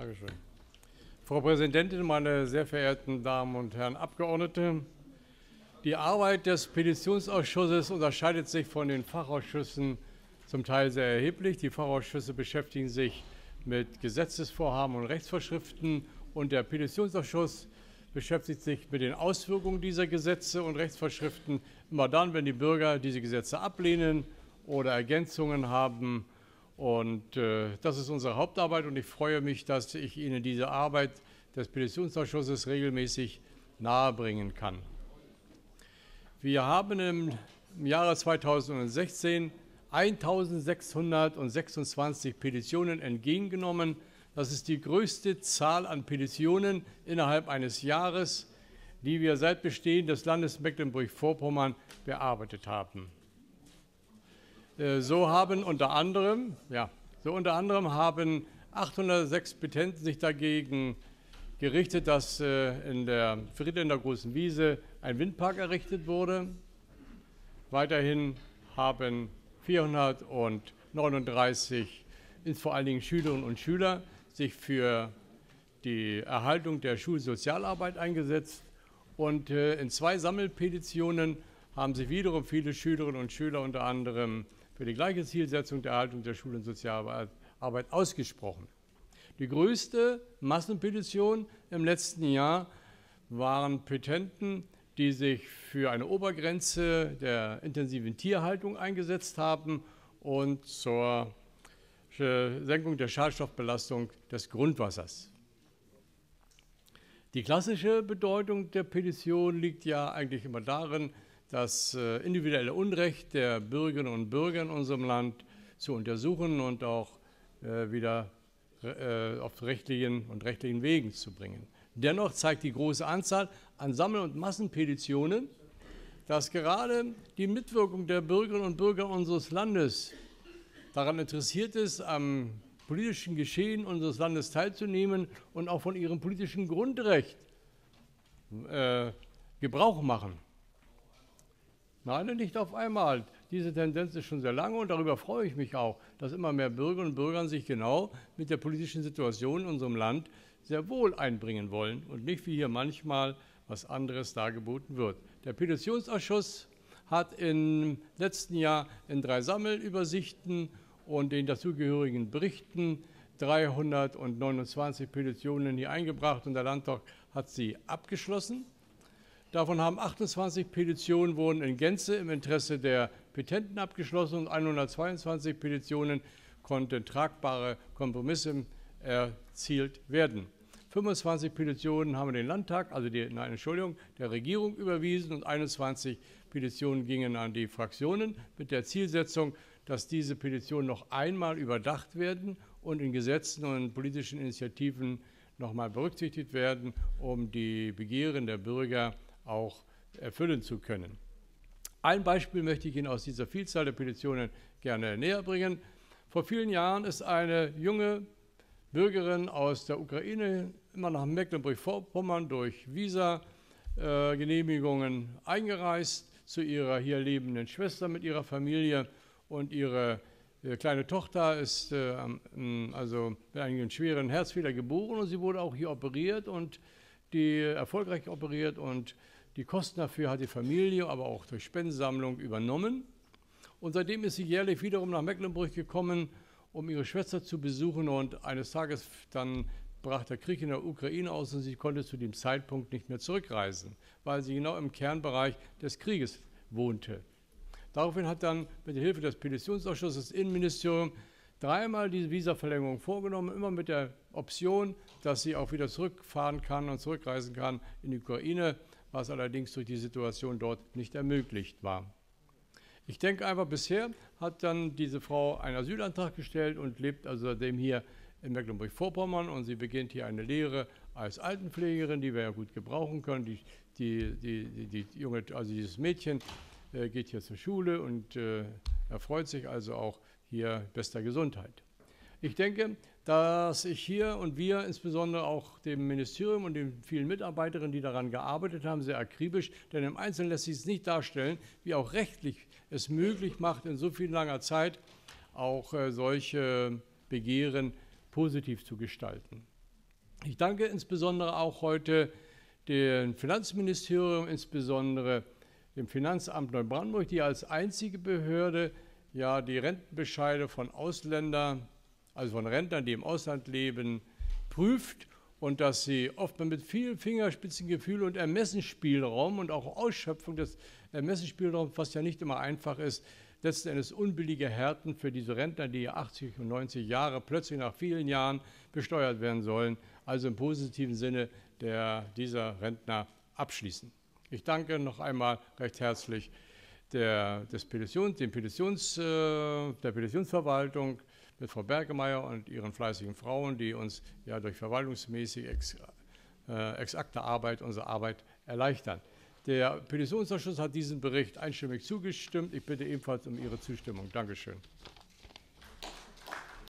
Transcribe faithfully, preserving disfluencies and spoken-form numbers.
Dankeschön. Frau Präsidentin, meine sehr verehrten Damen und Herren Abgeordnete! Die Arbeit des Petitionsausschusses unterscheidet sich von den Fachausschüssen zum Teil sehr erheblich. Die Fachausschüsse beschäftigen sich mit Gesetzesvorhaben und Rechtsvorschriften und der Petitionsausschuss beschäftigt sich mit den Auswirkungen dieser Gesetze und Rechtsvorschriften immer dann, wenn die Bürger diese Gesetze ablehnen oder Ergänzungen haben. Und äh, das ist unsere Hauptarbeit und ich freue mich, dass ich Ihnen diese Arbeit des Petitionsausschusses regelmäßig nahebringen kann. Wir haben im, im Jahre zweitausendsechzehn eintausendsechshundertsechsundzwanzig Petitionen entgegengenommen. Das ist die größte Zahl an Petitionen innerhalb eines Jahres, die wir seit Bestehen des Landes Mecklenburg-Vorpommern bearbeitet haben. So haben unter anderem, ja, so unter anderem haben achthundertsechs Petenten sich dagegen gerichtet, dass in der Friedländer Großen Wiese ein Windpark errichtet wurde. Weiterhin haben vierhundertneununddreißig, vor allen Dingen Schülerinnen und Schüler, sich für die Erhaltung der Schulsozialarbeit eingesetzt. Und in zwei Sammelpetitionen haben sich wiederum viele Schülerinnen und Schüler unter anderem für die gleiche Zielsetzung der Erhaltung der Schul- und Sozialarbeit ausgesprochen. Die größte Massenpetition im letzten Jahr waren Petenten, die sich für eine Obergrenze der intensiven Tierhaltung eingesetzt haben und zur Senkung der Schadstoffbelastung des Grundwassers. Die klassische Bedeutung der Petition liegt ja eigentlich immer darin, das individuelle Unrecht der Bürgerinnen und Bürger in unserem Land zu untersuchen und auch wieder auf rechtlichen und rechtlichen Wegen zu bringen. Dennoch zeigt die große Anzahl an Sammel- und Massenpetitionen, dass gerade die Mitwirkung der Bürgerinnen und Bürger unseres Landes daran interessiert ist, am politischen Geschehen unseres Landes teilzunehmen und auch von ihrem politischen Grundrecht äh, Gebrauch machen. Nein, nicht auf einmal. Diese Tendenz ist schon sehr lange und darüber freue ich mich auch, dass immer mehr Bürgerinnen und Bürger sich genau mit der politischen Situation in unserem Land sehr wohl einbringen wollen und nicht wie hier manchmal was anderes dargeboten wird. Der Petitionsausschuss hat im letzten Jahr in drei Sammelübersichten und den dazugehörigen Berichten dreihundertneunundzwanzig Petitionen hier eingebracht und der Landtag hat sie abgeschlossen. Davon haben achtundzwanzig Petitionen wurden in Gänze im Interesse der Petenten abgeschlossen und hundertzweiundzwanzig Petitionen konnten tragbare Kompromisse erzielt werden. fünfundzwanzig Petitionen haben den Landtag, also die, nein, Entschuldigung, der Regierung überwiesen und einundzwanzig Petitionen gingen an die Fraktionen mit der Zielsetzung, dass diese Petitionen noch einmal überdacht werden und in Gesetzen und politischen Initiativen noch einmal berücksichtigt werden, um die Begehren der Bürger auch erfüllen zu können. Ein Beispiel möchte ich Ihnen aus dieser Vielzahl der Petitionen gerne näher bringen. Vor vielen Jahren ist eine junge Bürgerin aus der Ukraine immer nach Mecklenburg-Vorpommern durch Visa-Genehmigungen eingereist zu ihrer hier lebenden Schwester mit ihrer Familie und ihre kleine Tochter ist also mit einem schweren Herzfehler geboren und sie wurde auch hier operiert und die erfolgreich operiert und die Kosten dafür hat die Familie, aber auch durch Spendensammlung übernommen. Und seitdem ist sie jährlich wiederum nach Mecklenburg gekommen, um ihre Schwester zu besuchen und eines Tages dann brach der Krieg in der Ukraine aus und sie konnte zu dem Zeitpunkt nicht mehr zurückreisen, weil sie genau im Kernbereich des Krieges wohnte. Daraufhin hat dann mit der Hilfe des Petitionsausschusses das Innenministerium dreimal diese Visaverlängerung vorgenommen, immer mit der Option, dass sie auch wieder zurückfahren kann und zurückreisen kann in die Ukraine, was allerdings durch die Situation dort nicht ermöglicht war. Ich denke einfach, bisher hat dann diese Frau einen Asylantrag gestellt und lebt also seitdem hier in Mecklenburg-Vorpommern und sie beginnt hier eine Lehre als Altenpflegerin, die wir ja gut gebrauchen können. Die, die, die, die, die junge, also dieses Mädchen äh, geht hier zur Schule und äh, erfreut sich also auch hier bester Gesundheit. Ich denke, dass ich hier und wir insbesondere auch dem Ministerium und den vielen Mitarbeiterinnen, die daran gearbeitet haben, sehr akribisch, denn im Einzelnen lässt sich es nicht darstellen, wie auch rechtlich es möglich macht, in so viel langer Zeit auch äh, solche Begehren positiv zu gestalten. Ich danke insbesondere auch heute dem Finanzministerium, insbesondere dem Finanzamt Neubrandenburg, die als einzige Behörde ja die Rentenbescheide von Ausländern, also von Rentnern, die im Ausland leben, prüft und dass sie oftmals mit viel Fingerspitzengefühl und Ermessensspielraum und auch Ausschöpfung des Ermessensspielraums, was ja nicht immer einfach ist, letzten Endes unbillige Härten für diese Rentner, die achtzig und neunzig Jahre plötzlich nach vielen Jahren besteuert werden sollen, also im positiven Sinne der, dieser Rentner abschließen. Ich danke noch einmal recht herzlich der, des Petitions, dem Petitions, äh, der Petitionsverwaltung mit Frau Bergemeier und ihren fleißigen Frauen, die uns ja durch verwaltungsmäßig ex, äh, exakte Arbeit unsere Arbeit erleichtern. Der Petitionsausschuss hat diesem Bericht einstimmig zugestimmt. Ich bitte ebenfalls um Ihre Zustimmung. Dankeschön.